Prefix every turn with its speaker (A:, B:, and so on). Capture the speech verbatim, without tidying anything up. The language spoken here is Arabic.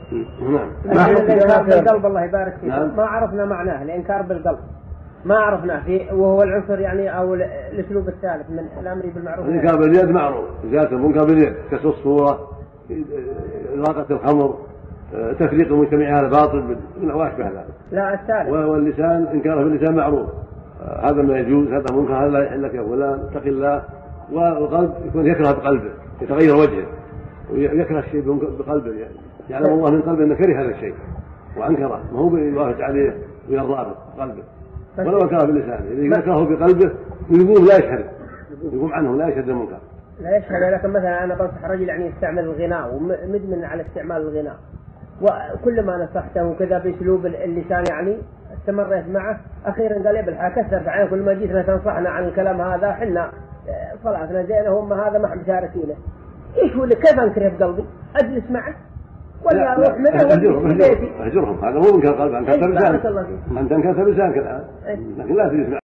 A: نعم.
B: الإنكار بالقلب الله يبارك فيك. نعم. ما عرفنا معناه الإنكار بالقلب، ما عرفنا فيه، وهو العنصر يعني أو الأسلوب الثالث من الأمر بالمعروف.
A: الإنكار باليد معروف، إزالة المنكر باليد، كسر الصورة، إراقة الخمر، تفريق المجتمع على باطل وأشبه ذلك.
B: لا الثالث.
A: واللسان إنكاره باللسان معروف، هذا ما يجوز، هذا منكر، هذا لا يحل لك يا فلان، اتق الله. والقلب يكون يكره بقلبه، يتغير وجهه ويكره الشيء بقلبه، يعني يعلم يعني الله من قلبه أنه كره هذا الشيء وأنكره، ما هو يوافق عليه ويرضى بقلبه ولو أنكره بلسانه. إذا يكره بقلبه يقوم لا يشهد، يقوم عنه لا يشهد المنكر،
B: لا يشهد. لكن مثلا أنا بنصح رجل يعني يستعمل الغناء ومدمن على استعمال الغناء، وكل ما نصحته كذا بأسلوب اللسان يعني استمريت معه، أخيرا قال يا بالحق كسر في عينك، كل ما جيتنا تنصحنا عن الكلام هذا حنا صلاتنا زينة هم هذا ما حد شاركينه. إيش هو اللي كيف أنكره بقلبي؟ أجلس معه ولا أروح منه ولا
A: أهجرهم؟ هذا هو منكر قلب، أنكر لسانك، أنت أنكرت لسانك الآن، لكن لا تجلس معه.